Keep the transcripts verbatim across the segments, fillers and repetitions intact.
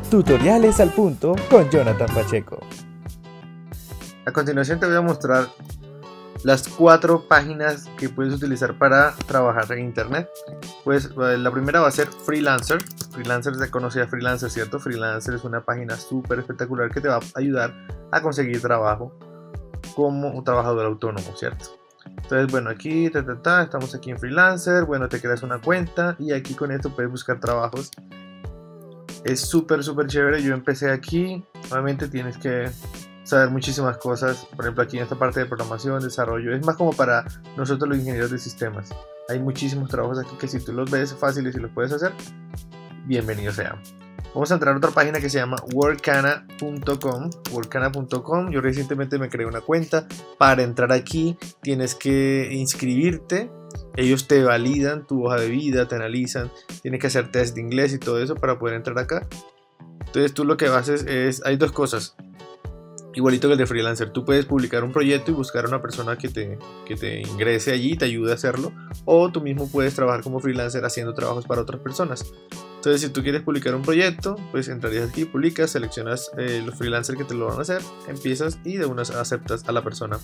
Tutoriales al punto con Jonathan Pacheco. A continuación te voy a mostrar las cuatro páginas que puedes utilizar para trabajar en internet. Pues la primera va a ser Freelancer. Freelancer se conoce a Freelancer, ¿cierto? Freelancer es una página súper espectacular que te va a ayudar a conseguir trabajo como un trabajador autónomo, ¿cierto? Entonces, bueno, aquí ta, ta, ta, estamos aquí en Freelancer. Bueno, te creas una cuenta y aquí con esto puedes buscar trabajos. Es súper, súper chévere. Yo empecé aquí. Obviamente tienes que saber muchísimas cosas. Por ejemplo, aquí en esta parte de programación, desarrollo. Es más como para nosotros los ingenieros de sistemas. Hay muchísimos trabajos aquí que si tú los ves fáciles y los puedes hacer, bienvenidos sean. Vamos a entrar a otra página que se llama workana punto com. workana punto com. Yo recientemente me creé una cuenta. Para entrar aquí tienes que inscribirte. Ellos te validan tu hoja de vida, te analizan, tienes que hacer test de inglés y todo eso para poder entrar acá. Entonces tú lo que haces es, hay dos cosas, igualito que el de Freelancer. Tú puedes publicar un proyecto y buscar a una persona que te, que te ingrese allí y te ayude a hacerlo, o tú mismo puedes trabajar como freelancer haciendo trabajos para otras personas. Entonces si tú quieres publicar un proyecto, pues entrarías aquí, publicas, seleccionas eh, los freelancers que te lo van a hacer, empiezas y de una aceptas a la persona.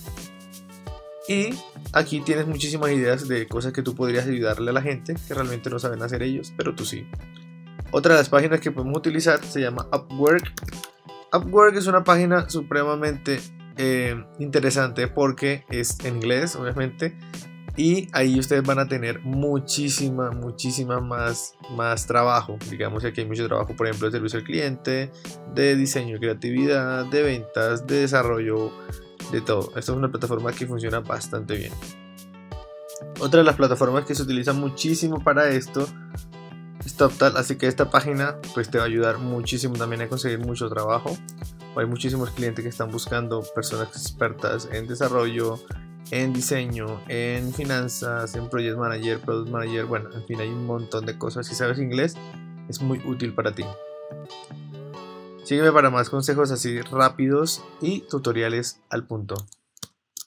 Y aquí tienes muchísimas ideas de cosas que tú podrías ayudarle a la gente que realmente no saben hacer ellos, pero tú sí. Otra de las páginas que podemos utilizar se llama Upwork. Upwork es una página supremamente eh, interesante porque es en inglés, obviamente, y ahí ustedes van a tener muchísima, muchísima más, más trabajo. Digamos que aquí hay mucho trabajo, por ejemplo, de servicio al cliente, de diseño y creatividad, de ventas, de desarrollo, de todo. Esta es una plataforma que funciona bastante bien. Otra de las plataformas que se utiliza muchísimo para esto es TopTal, así que esta página pues te va a ayudar muchísimo también a conseguir mucho trabajo. Hay muchísimos clientes que están buscando personas expertas en desarrollo, en diseño, en finanzas, en project manager, product manager, bueno, en fin, hay un montón de cosas. Si sabes inglés es muy útil para ti. Sígueme para más consejos así rápidos y tutoriales al punto.